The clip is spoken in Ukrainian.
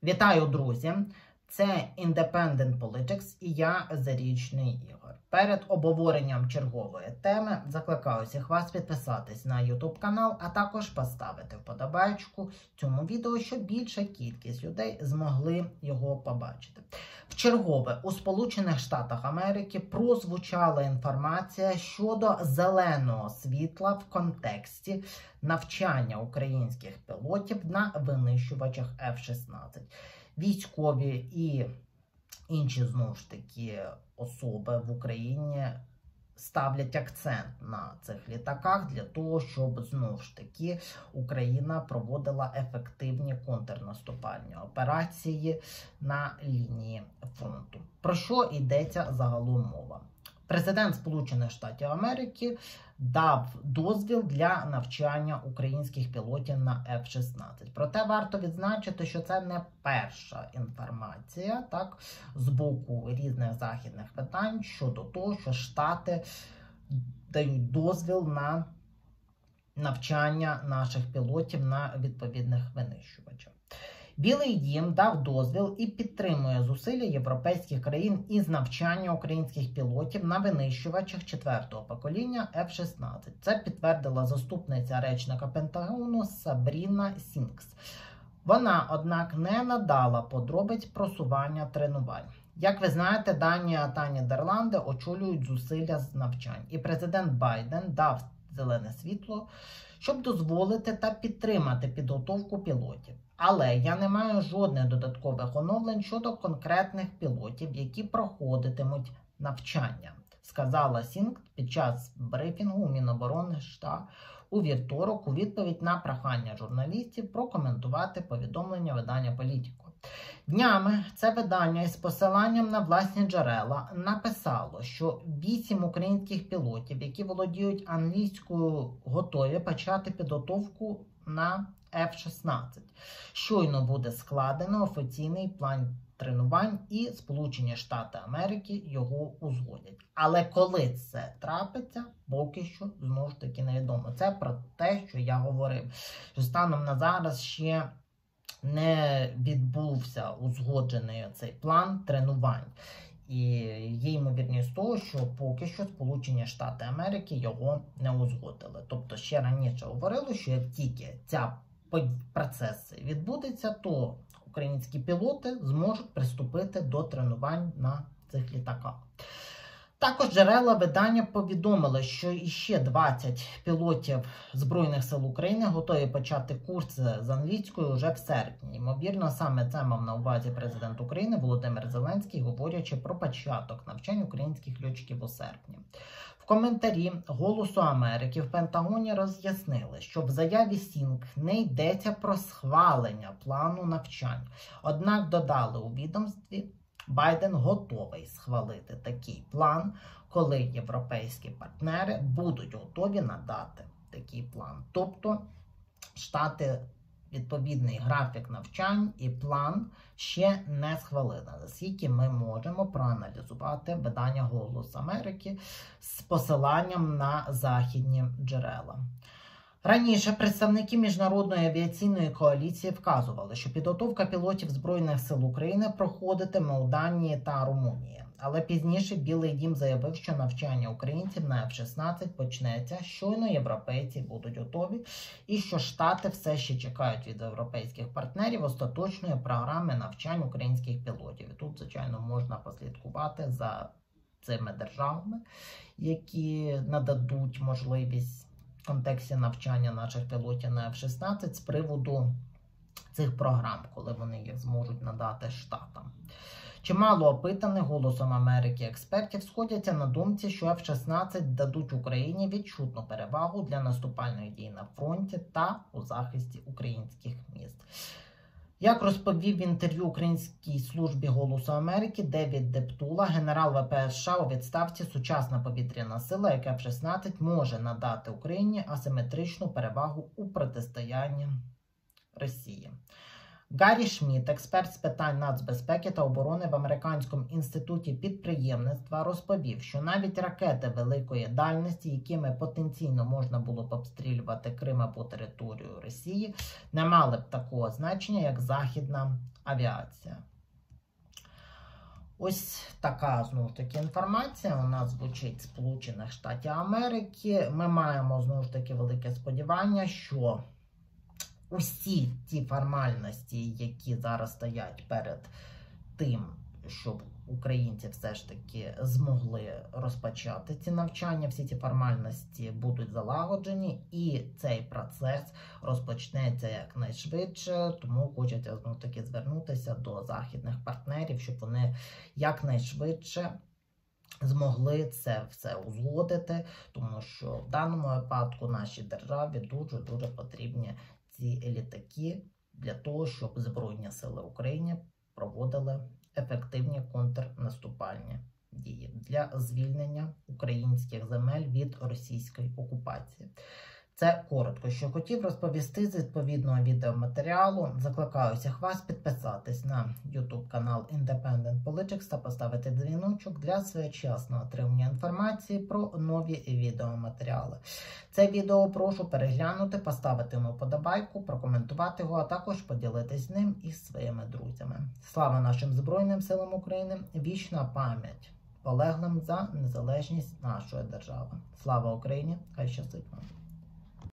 Вітаю, друзі! Це Independent Politics і я, Зарічний Ігор. Перед обговоренням чергової теми закликаю всіх вас підписатись на YouTube канал, а також поставити вподобайку цьому відео, щоб більша кількість людей змогли його побачити. Вчергове у Сполучених Штатах Америки прозвучала інформація щодо зеленого світла в контексті навчання українських пілотів на винищувачах F-16. Військові і інші, знову ж таки, особи в Україні ставлять акцент на цих літаках для того, щоб, знову ж таки, Україна проводила ефективні контрнаступальні операції на лінії фронту. Про що йдеться загалом мова? Президент Сполучених Штатів Америки дав дозвіл для навчання українських пілотів на F-16. Проте варто відзначити, що це не перша інформація з боку різних західних видань щодо того, що Штати дають дозвіл на навчання наших пілотів на відповідних винищувачах. Білий дім дав дозвіл і підтримує зусилля європейських країн із навчання українських пілотів на винищувачах 4-го покоління F-16. Це підтвердила заступниця речника Пентагону Сабріна Сінкс. Вона, однак, не надала подробиць просування тренувань. Як ви знаєте, Данія та Нідерланди очолюють зусилля з навчань. І президент Байден дав зелене світло, щоб дозволити та підтримати підготовку пілотів. Але я не маю жодних додаткових оновлень щодо конкретних пілотів, які проходитимуть навчання, сказала Сінк під час брифінгу у Міноборони США у вівторок у відповідь на прохання журналістів прокоментувати повідомлення видання «Політико». Днями це видання із посиланням на власні джерела написало, що 8 українських пілотів, які володіють англійською, готові почати підготовку на F-16. Щойно буде складено офіційний план тренувань і Сполучені Штати Америки його узгодять. Але коли це трапиться, поки що, знову ж таки, невідомо. Це про те, що я говорив, що станом на зараз ще не відбувся узгоджений цей план тренувань. І є ймовірність того, що поки що Сполучені Штати Америки його не узгодили. Тобто ще раніше говорили, що як тільки ця процес відбудеться, то українські пілоти зможуть приступити до тренувань на цих літаках. Також джерела видання повідомили, що іще 20 пілотів Збройних сил України готові почати курси з англійською вже в серпні. Ймовірно, саме це мав на увазі президент України Володимир Зеленський, говорячи про початок навчань українських льотчиків у серпні. В коментарі «Голосу Америки» в Пентагоні роз'яснили, що в заяві Сінк не йдеться про схвалення плану навчань. Однак додали у відомстві, Байден готовий схвалити такий план, коли європейські партнери будуть готові надати такий план. Тобто Штати відповідний графік навчань і план ще не схвалили, наскільки ми можемо проаналізувати видання «Голос Америки» з посиланням на західні джерела. Раніше представники Міжнародної авіаційної коаліції вказували, що підготовка пілотів Збройних сил України проходитиме у Данії та Румунії. Але пізніше Білий дім заявив, що навчання українців на F-16 почнеться, щойно європейці будуть готові, і що Штати все ще чекають від європейських партнерів остаточної програми навчань українських пілотів. І тут, звичайно, можна послідкувати за цими державами, які нададуть можливість в контексті навчання наших пілотів на F-16 з приводу цих програм, коли вони їх зможуть надати Штатам. Чимало опитаних «Голосом Америки» експертів сходяться на думці, що F-16 дадуть Україні відчутну перевагу для наступальної дії на фронті та у захисті українських міст. Як розповів в інтерв'ю українській службі «Голосу Америки» Девід Дептула, генерал ВПС США у відставці, сучасна повітряна сила, як F-16, може надати Україні асиметричну перевагу у протистоянні Росії. Гаррі Шмідт, експерт з питань нацбезпеки та оборони в Американському інституті підприємництва, розповів, що навіть ракети великої дальності, якими потенційно можна було б обстрілювати Крим або територію Росії, не мали б такого значення, як західна авіація. Ось така, знову ж таки, інформація у нас звучить з Сполучених Штатів Америки. Ми маємо, знову ж таки, велике сподівання, що усі ті формальності, які зараз стоять перед тим, щоб українці все ж таки змогли розпочати ці навчання, всі ці формальності будуть залагоджені, і цей процес розпочнеться якнайшвидше. Тому хочеться знову таки звернутися до західних партнерів, щоб вони якнайшвидше змогли це все узгодити, тому що в даному випадку нашій державі дуже-дуже потрібні ці літаки для того, щоб Збройні сили України проводили ефективні контрнаступальні дії для звільнення українських земель від російської окупації. Це коротко, що хотів розповісти з відповідного відеоматеріалу. Закликаю всіх вас підписатись на YouTube канал Independent Politics та поставити дзвіночок для своєчасного отримання інформації про нові відеоматеріали. Це відео прошу переглянути, поставити йому вподобайку, прокоментувати його, а також поділитись ним із своїми друзями. Слава нашим Збройним силам України! Вічна пам'ять полеглим за незалежність нашої держави. Слава Україні! Хай щастить вам!